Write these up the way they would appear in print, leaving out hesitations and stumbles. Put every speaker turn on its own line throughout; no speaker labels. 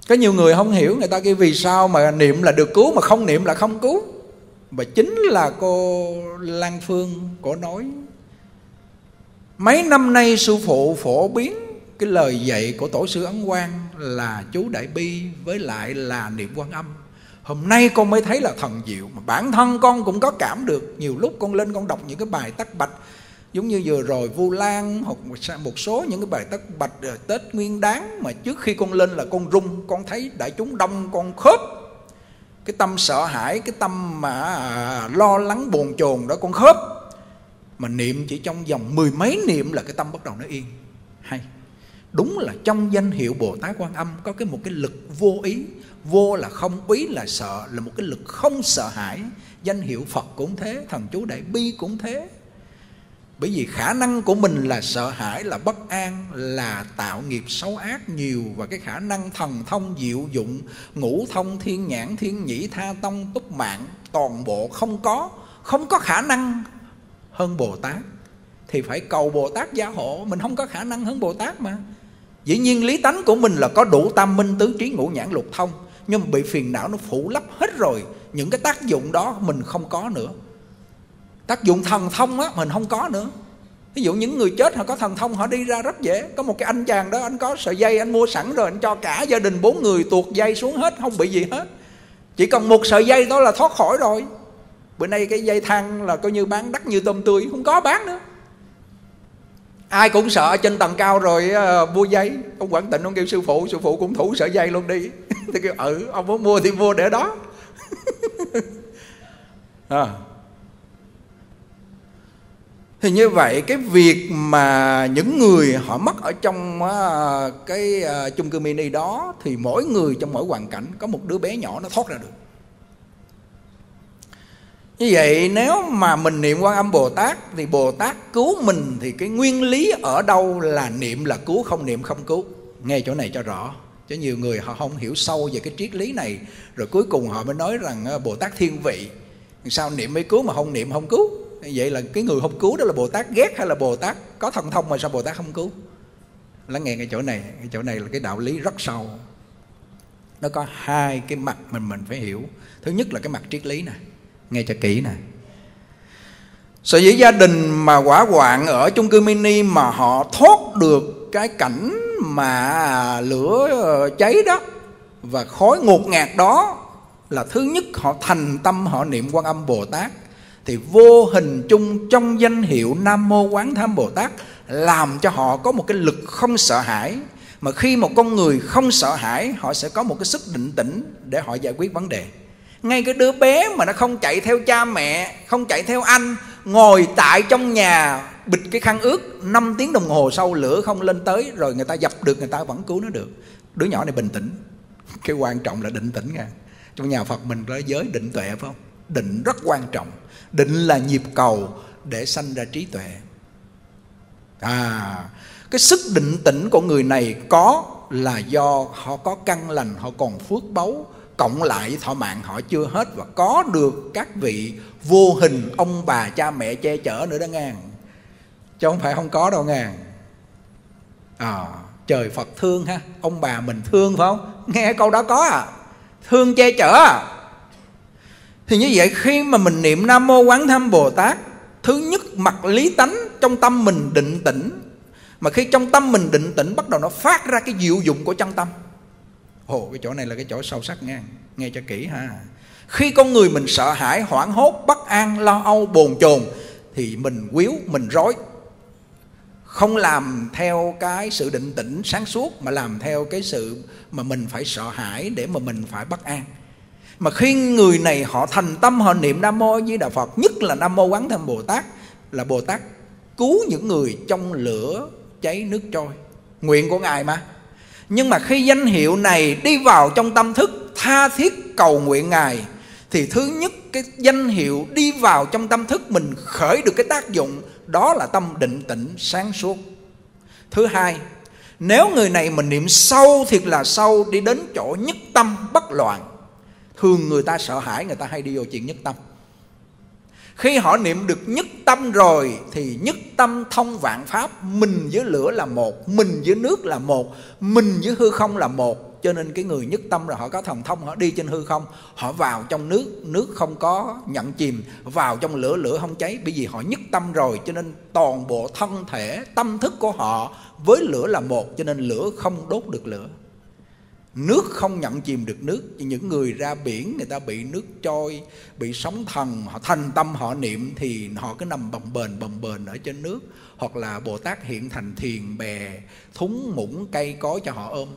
Có nhiều người không hiểu, người ta kêu vì sao mà niệm là được cứu mà không niệm là không cứu. Và chính là cô Lan Phương cổ nói, mấy năm nay sư phụ phổ biến cái lời dạy của tổ sư Ấn Quang là chú Đại Bi với lại là niệm Quan Âm. Hôm nay con mới thấy là thần diệu, mà bản thân con cũng có cảm được. Nhiều lúc con lên con đọc những cái bài tắc bạch, giống như vừa rồi Vu Lan hoặc một số những cái bài tắc bạch Tết Nguyên Đán, mà trước khi con lên là con run, con thấy đại chúng đông, con khớp. Cái tâm sợ hãi, cái tâm mà lo lắng bồn chồn đó con khớp. Mà niệm chỉ trong vòng 10 mấy niệm là cái tâm bắt đầu nó yên. Hay, đúng là trong danh hiệu Bồ Tát Quan Âm có một cái lực vô ý. Vô là không, ý là sợ, là một cái lực không sợ hãi. Danh hiệu Phật cũng thế, thần chú Đại Bi cũng thế. Bởi vì khả năng của mình là sợ hãi, là bất an, là tạo nghiệp xấu ác nhiều. Và cái khả năng thần thông diệu dụng, ngũ thông thiên nhãn thiên nhĩ tha tông túc mạng, toàn bộ không có khả năng hơn Bồ Tát. Thì phải cầu Bồ Tát gia hộ. Mình không có khả năng hơn Bồ Tát mà. Dĩ nhiên lý tánh của mình là có đủ tam minh tứ trí ngũ nhãn lục thông, nhưng mà bị phiền não nó phủ lấp hết rồi. Những cái tác dụng đó mình không có nữa. Tác dụng thần thông á mình không có nữa. Ví dụ những người chết họ có thần thông, họ đi ra rất dễ. Có một cái anh chàng đó, anh có sợi dây, anh mua sẵn rồi, anh cho cả gia đình 4 người tuột dây xuống hết, không bị gì hết. Chỉ cần một sợi dây đó là thoát khỏi rồi. Bữa nay cái dây thang là coi như bán đắt như tôm tươi, không có bán nữa. Ai cũng sợ trên tầng cao rồi mua dây. Ông Quảng Tịnh ông kêu sư phụ cũng thủ sợi dây luôn đi. Tôi kêu ông muốn mua thì mua để đó. Thì như vậy cái việc mà những người họ mất ở trong cái chung cư mini đó, thì mỗi người trong mỗi hoàn cảnh có một đứa bé nhỏ nó thoát ra được. Như vậy nếu mà mình niệm Quan Âm Bồ Tát thì Bồ Tát cứu mình, thì cái nguyên lý ở đâu là niệm là cứu, không niệm không cứu. Nghe chỗ này cho rõ, chứ nhiều người họ không hiểu sâu về cái triết lý này. Rồi cuối cùng họ mới nói rằng Bồ Tát thiên vị, sao niệm mới cứu mà không niệm không cứu. Vậy là cái người không cứu đó là Bồ Tát ghét, hay là Bồ Tát có thần thông mà sao Bồ Tát không cứu? Lắng nghe cái chỗ này là cái đạo lý rất sâu. Nó có hai cái mặt mình phải hiểu. Thứ nhất là cái mặt triết lý này, nghe cho kỹ nè. Sở dĩ gia đình mà hỏa hoạn ở chung cư mini mà họ thoát được cái cảnh mà lửa cháy đó và khói ngột ngạt đó, là thứ nhất họ thành tâm họ niệm Quan Âm Bồ Tát. Thì vô hình chung trong danh hiệu Nam Mô Quán Tham Bồ Tát làm cho họ có một cái lực không sợ hãi. Mà khi một con người không sợ hãi, họ sẽ có một cái sức định tĩnh để họ giải quyết vấn đề. Ngay cái đứa bé mà nó không chạy theo cha mẹ, không chạy theo anh, ngồi tại trong nhà bịt cái khăn ướt, 5 tiếng đồng hồ sau lửa không lên tới, rồi người ta dập được, người ta vẫn cứu nó được. Đứa nhỏ này bình tĩnh. Cái quan trọng là định tĩnh nha. Trong nhà Phật mình có giới định tuệ phải không? Định rất quan trọng. Định là nhịp cầu để sanh ra trí tuệ. Cái sức định tĩnh của người này có là do họ có căn lành, họ còn phước báu, cộng lại thọ mạng họ chưa hết, và có được các vị vô hình ông bà cha mẹ che chở nữa đó ngang, chứ không phải không có đâu ngang. Trời Phật thương ha, ông bà mình thương phải không? Nghe câu đó có thương che chở. Thì như vậy khi mà mình niệm Nam Mô Quán Tham Bồ Tát, thứ nhất mặt lý tánh trong tâm mình định tĩnh. Mà khi trong tâm mình định tĩnh, bắt đầu nó phát ra cái diệu dụng của chân tâm. Cái chỗ này là cái chỗ sâu sắc nha, nghe cho kỹ ha. Khi con người mình sợ hãi, hoảng hốt, bất an, lo âu, bồn chồn, thì mình quýu, mình rối, không làm theo cái sự định tĩnh sáng suốt, mà làm theo cái sự mà mình phải sợ hãi để mà mình phải bất an. Mà khi người này họ thành tâm họ niệm Nam Mô Di Đà Phật, nhất là Nam Mô Quán Tham Bồ Tát, là Bồ Tát cứu những người trong lửa cháy nước trôi, nguyện của Ngài mà. Nhưng mà khi danh hiệu này đi vào trong tâm thức, tha thiết cầu nguyện Ngài, thì thứ nhất cái danh hiệu đi vào trong tâm thức mình khởi được cái tác dụng, đó là tâm định tĩnh sáng suốt. Thứ hai, nếu người này mình niệm sâu thiệt là sâu, đi đến chỗ nhất tâm bất loạn. Thường người ta sợ hãi, người ta hay đi vô chuyện nhất tâm. Khi họ niệm được nhất tâm rồi thì nhất tâm thông vạn pháp. Mình với lửa là một, mình với nước là một, mình với hư không là một. cho nên cái người nhất tâm là họ có thần thông, họ đi trên hư không, họ vào trong nước, nước không có nhận chìm, vào trong lửa, lửa không cháy. Bởi vì họ nhất tâm rồi, cho nên toàn bộ thân thể, tâm thức của họ với lửa là một, cho nên lửa không đốt được lửa, nước không nhận chìm được nước. Những người ra biển, người ta bị nước trôi, bị sóng thần, họ thành tâm họ niệm thì họ cứ nằm bồng bềnh ở trên nước. Hoặc là Bồ Tát hiện thành thuyền bè, thúng muỗng cây cối cho họ ôm.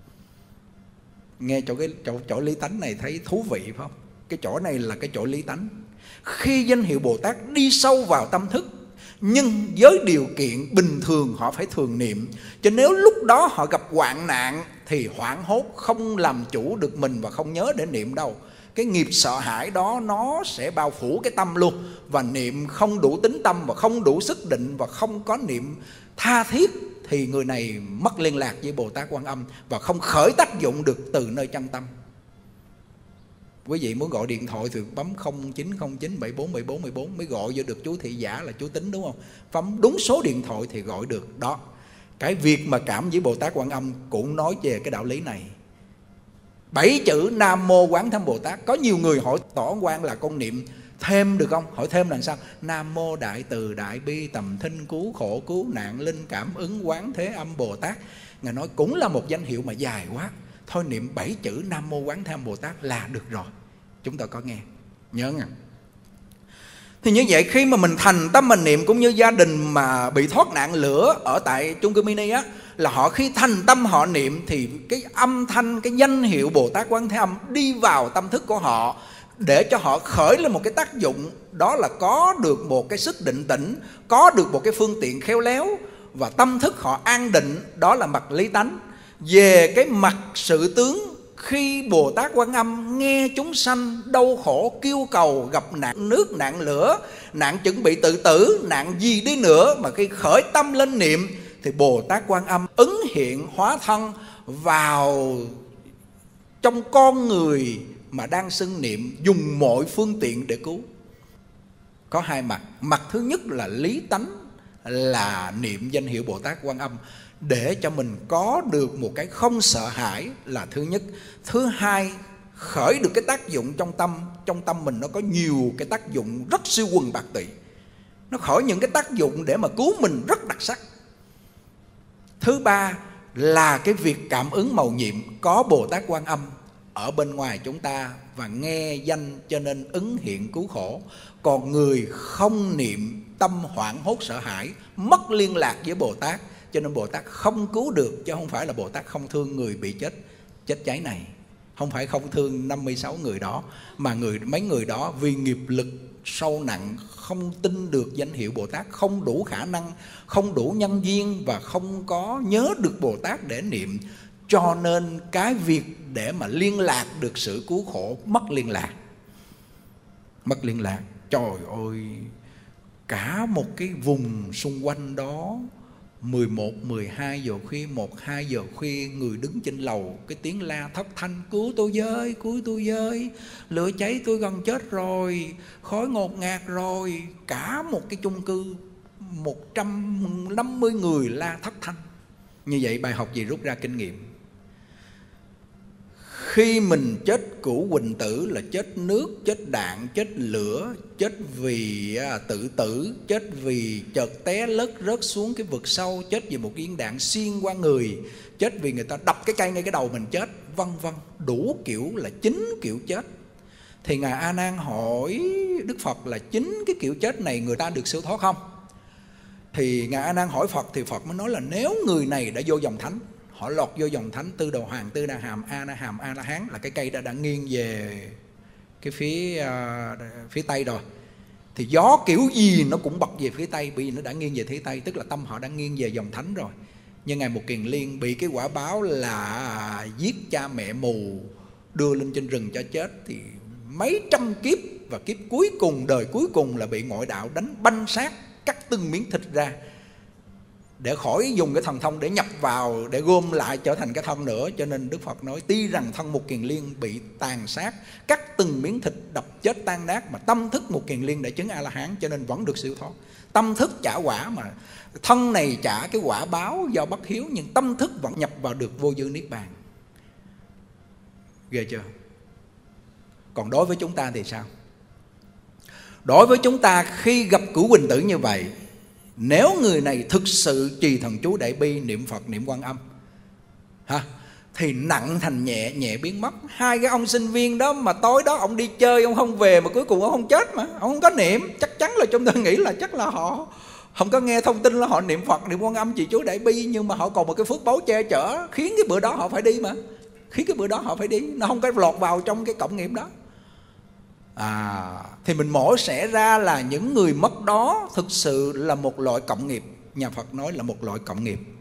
Nghe chỗ lý tánh này thấy thú vị phải không? Cái chỗ này là cái chỗ lý tánh. Khi danh hiệu Bồ Tát đi sâu vào tâm thức, nhưng với điều kiện bình thường họ phải thường niệm. Cho nếu lúc đó họ gặp hoạn nạn thì hoảng hốt, không làm chủ được mình và không nhớ để niệm đâu. Cái nghiệp sợ hãi đó nó sẽ bao phủ cái tâm luôn. Và niệm không đủ tính tâm và không đủ sức định và không có niệm tha thiết thì người này mất liên lạc với Bồ Tát Quan Âm và không khởi tác dụng được từ nơi chân tâm. Quý vị muốn gọi điện thoại thì bấm 0909 74 74 14 mới gọi vô được chú thị giả là chú Tính, đúng không? Bấm đúng số điện thoại thì gọi được. Đó, cái việc mà cảm với Bồ Tát Quan Âm cũng nói về cái đạo lý này. 7 chữ Nam Mô Quán Thâm Bồ Tát. Có nhiều người hỏi tỏ quan là con niệm thêm được không? Hỏi thêm là sao? Nam Mô Đại Từ Đại Bi Tầm Thinh Cứu Khổ Cứu Nạn Linh Cảm Ứng Quán Thế Âm Bồ Tát. Ngài nói cũng là một danh hiệu mà dài quá, thôi niệm 7 chữ Nam Mô Quán Thâm Bồ Tát là được rồi. Chúng ta có nghe, nhớ nha. Thì như vậy khi mà mình thành tâm mình niệm, cũng như gia đình mà bị thoát nạn lửa ở tại chung cư mini á, là họ khi thành tâm họ niệm thì cái âm thanh, cái danh hiệu Bồ Tát Quán Thế Âm đi vào tâm thức của họ, để cho họ khởi lên một cái tác dụng, đó là có được một cái sức định tĩnh, có được một cái phương tiện khéo léo, và tâm thức họ an định. Đó là mặt lý tánh. Về cái mặt sự tướng, khi Bồ Tát Quan Âm nghe chúng sanh đau khổ kêu cầu, gặp nạn nước, nạn lửa, nạn chuẩn bị tự tử, nạn gì đi nữa, mà khi khởi tâm lên niệm thì Bồ Tát Quan Âm ứng hiện hóa thân vào trong con người mà đang xưng niệm, dùng mọi phương tiện để cứu. Có hai mặt. Mặt thứ nhất là lý tánh, là niệm danh hiệu Bồ Tát Quan Âm để cho mình có được một cái không sợ hãi là thứ nhất. Thứ hai, khởi được cái tác dụng trong tâm. Trong tâm mình nó có nhiều cái tác dụng rất siêu quần bạc tụy, nó khởi những cái tác dụng để mà cứu mình rất đặc sắc. Thứ ba là cái việc cảm ứng mầu nhiệm, có Bồ Tát Quan Âm ở bên ngoài chúng ta và nghe danh cho nên ứng hiện cứu khổ. Còn người không niệm, tâm hoảng hốt sợ hãi, mất liên lạc với Bồ Tát, cho nên Bồ Tát không cứu được. Chứ không phải là Bồ Tát không thương người bị chết cháy này, không phải không thương 56 người đó, mà mấy người đó vì nghiệp lực sâu nặng, không tin được danh hiệu Bồ Tát, không đủ khả năng, không đủ nhân duyên và không có nhớ được Bồ Tát để niệm. Cho nên cái việc để mà liên lạc được sự cứu khổ mất liên lạc. Mất liên lạc. Trời ơi, cả một cái vùng xung quanh đó 11, 12 giờ khuya, 1, 2 giờ khuya, người đứng trên lầu, cái tiếng la thất thanh: cứu tôi với, cứu tôi với, lửa cháy tôi gần chết rồi, khói ngột ngạt rồi. Cả một cái chung cư 150 người la thất thanh. Như vậy bài học gì rút ra kinh nghiệm? Khi mình chết cửu huỳnh tử là chết nước, chết đạn, chết lửa, chết vì tự tử, chết vì chợt té lất rớt xuống cái vực sâu, chết vì một viên đạn xuyên qua người, chết vì người ta đập cái cây ngay cái đầu mình chết, vân vân, đủ kiểu là 9 kiểu chết. Thì Ngài A Nan hỏi Đức Phật là 9 cái kiểu chết này người ta được siêu thoát không? Thì Ngài A Nan hỏi Phật thì Phật mới nói là nếu người này đã vô dòng thánh, họ lọt vô dòng thánh, Tư Đồ Hoàng, Tư Đa Hàm, A La Hán, là cái cây đã nghiêng về cái phía tây rồi, thì gió kiểu gì nó cũng bật về phía tây, bởi vì nó đã nghiêng về phía tây, tức là tâm họ đã nghiêng về dòng thánh rồi. Nhưng Ngài Một Kiền Liên bị cái quả báo là giết cha mẹ mù, đưa lên trên rừng cho chết, thì mấy trăm kiếp, và kiếp cuối cùng, đời cuối cùng là bị ngoại đạo đánh banh xác, cắt từng miếng thịt ra, để khỏi dùng cái thần thông để nhập vào, để gom lại trở thành cái thân nữa. Cho nên Đức Phật nói tuy rằng thân Một Kiền Liên bị tàn sát, cắt từng miếng thịt, đập chết tan nát, mà tâm thức Một Kiền Liên đã chứng A-la-hán, cho nên vẫn được siêu thoát. Tâm thức trả quả, mà thân này trả cái quả báo do bất hiếu, nhưng tâm thức vẫn nhập vào được vô dư niết bàn. Ghê chưa? Còn đối với chúng ta thì sao? Đối với chúng ta khi gặp cửu Quỳnh tử như vậy, nếu người này thực sự trì thần chú Đại Bi, niệm Phật, niệm Quan Âm thì nặng thành nhẹ, nhẹ biến mất. Hai cái ông sinh viên đó mà tối đó ông đi chơi, ông không về mà cuối cùng ông không chết, mà ông không có niệm, chắc chắn là chúng ta nghĩ là chắc là họ không có nghe thông tin là họ niệm Phật, niệm Quan Âm, trì chú Đại Bi, nhưng mà họ còn một cái phước báu che chở, khiến cái bữa đó họ phải đi, mà khiến cái bữa đó họ phải đi, nó không có lọt vào trong cái cộng nghiệp đó. Thì mình mổ xẻ ra là những người mất đó thực sự là một loại cộng nghiệp. Nhà Phật nói là một loại cộng nghiệp.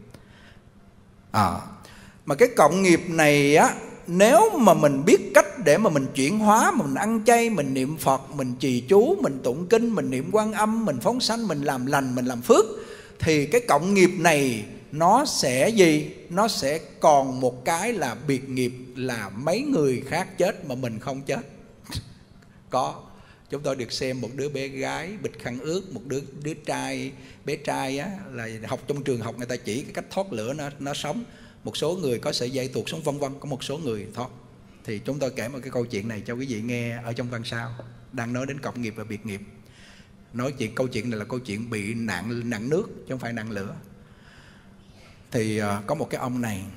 Mà cái cộng nghiệp này á, nếu mà mình biết cách để mà mình chuyển hóa, mình ăn chay, mình niệm Phật, mình trì chú, mình tụng kinh, mình niệm Quan Âm, mình phóng sanh, mình làm lành, mình làm phước, thì cái cộng nghiệp này nó sẽ gì? Nó sẽ còn một cái là biệt nghiệp, là mấy người khác chết mà mình không chết. Có, chúng tôi được xem một đứa bé gái bịt khăn ướt, một đứa trai, bé trai á, là học trong trường học người ta chỉ cái cách thoát lửa nó sống. Một số người có sợi dây tuột xuống, vân vân, có một số người thoát. Thì chúng tôi kể một cái câu chuyện này cho quý vị nghe ở trong văn sao, đang nói đến cộng nghiệp và biệt nghiệp. Nói chuyện câu chuyện này là câu chuyện bị nạn nước chứ không phải nạn lửa. Thì có một cái ông này,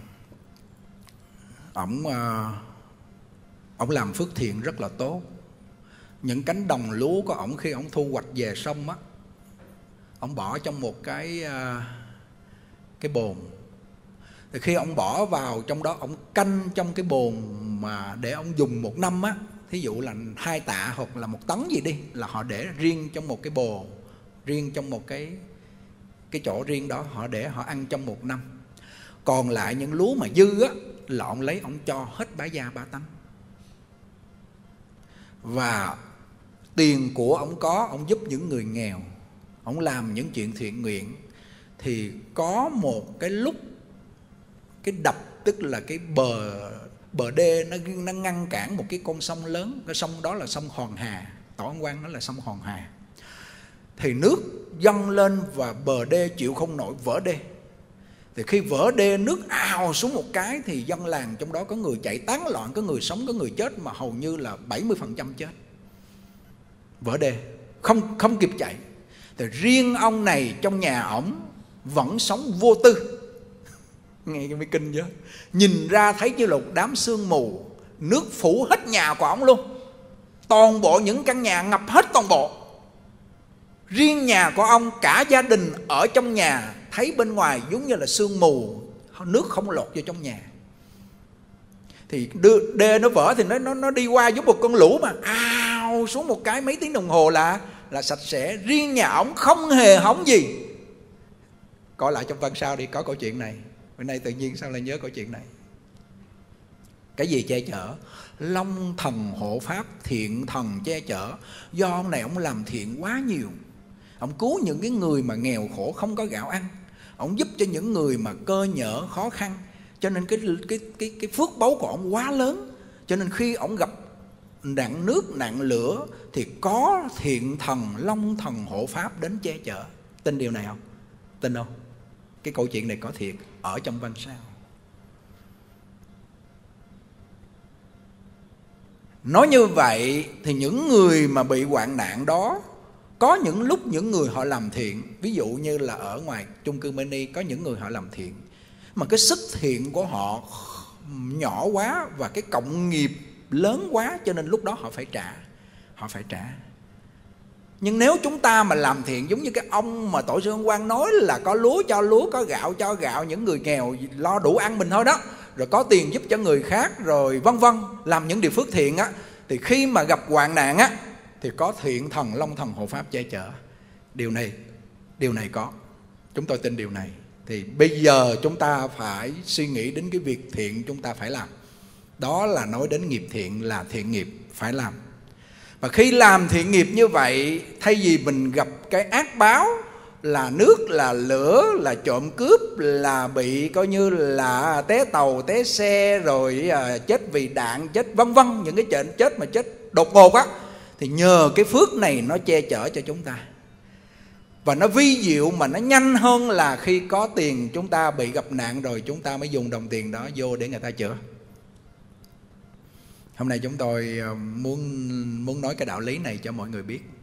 ổng làm phước thiện rất là tốt. Những cánh đồng lúa của ổng khi ổng thu hoạch về xong á, ổng bỏ trong một cái bồn. Thì khi ổng bỏ vào trong đó, ổng canh trong cái bồn mà để ổng dùng một năm á, thí dụ là 2 tạ hoặc là 1 tấn gì đi, là họ để riêng trong một cái bồn, riêng trong một cái chỗ riêng đó, họ để họ ăn trong 1 năm. Còn lại những lúa mà dư á, là ổng lấy ổng cho hết bá gia ba tánh. Và tiền của ổng có, ổng giúp những người nghèo, ổng làm những chuyện thiện nguyện. Thì có một cái lúc cái đập, tức là cái bờ đê nó ngăn cản một cái con sông lớn. Cái sông đó là sông Hòn Hà, Tổ Ân Quang nó là sông Hòn Hà. Thì nước dâng lên và bờ đê chịu không nổi, vỡ đê. Thì khi vỡ đê, nước ào xuống một cái thì dân làng trong đó có người chạy tán loạn, có người sống, có người chết, mà hầu như là 70% chết. Vỡ đê, không kịp chạy. Thì riêng ông này trong nhà ổng vẫn sống vô tư. Nghe cái mới kinh chứ. Nhìn ra thấy như là một đám sương mù, nước phủ hết nhà của ổng luôn. Toàn bộ những căn nhà ngập hết toàn bộ. Riêng nhà của ông, cả gia đình ở trong nhà thấy bên ngoài giống như là sương mù, nước không lọt vô trong nhà. Thì đê nó vỡ thì nó đi qua giống một con lũ mà ào xuống một cái, mấy tiếng đồng hồ là sạch sẽ. Riêng nhà ổng không hề hỏng gì. Coi lại trong văn sau đi, có câu chuyện này. Bữa nay tự nhiên sao lại nhớ câu chuyện này. Cái gì che chở? Long thần hộ pháp, thiện thần che chở. Do ông này ông làm thiện quá nhiều. Ông cứu những cái người mà nghèo khổ không có gạo ăn. Ông giúp cho những người mà cơ nhỡ khó khăn. Cho nên cái phước báu của ông quá lớn. Cho nên khi ông gặp nạn nước, nạn lửa thì có thiện thần, long thần hộ pháp đến che chở. Tin điều này không? Tin không? Cái câu chuyện này có thiệt ở trong văn sao. Nói như vậy thì những người mà bị hoạn nạn đó, có những lúc những người họ làm thiện. Ví dụ như là ở ngoài chung cư mini có những người họ làm thiện, mà cái sức thiện của họ nhỏ quá và cái cộng nghiệp lớn quá, cho nên lúc đó họ phải trả. Họ phải trả. Nhưng nếu chúng ta mà làm thiện giống như cái ông mà Tổ sư Ân Quang nói là có lúa cho lúa, có gạo cho gạo, những người nghèo lo đủ ăn mình thôi đó, rồi có tiền giúp cho người khác, rồi vân vân, làm những điều phước thiện á, thì khi mà gặp hoạn nạn á thì có thiện thần, long thần hộ pháp che chở. Điều này có. Chúng tôi tin điều này. Thì bây giờ chúng ta phải suy nghĩ đến cái việc thiện chúng ta phải làm. Đó là nói đến nghiệp thiện, là thiện nghiệp phải làm. Và khi làm thiện nghiệp như vậy, thay vì mình gặp cái ác báo là nước, là lửa, là trộm cướp, là bị coi như là té tàu, té xe, rồi chết vì đạn, chết vân vân, những cái chuyện chết mà chết đột ngột á, thì nhờ cái phước này nó che chở cho chúng ta. Và nó vi diệu mà nó nhanh hơn là khi có tiền chúng ta bị gặp nạn rồi chúng ta mới dùng đồng tiền đó vô để người ta chữa. Hôm nay chúng tôi muốn nói cái đạo lý này cho mọi người biết.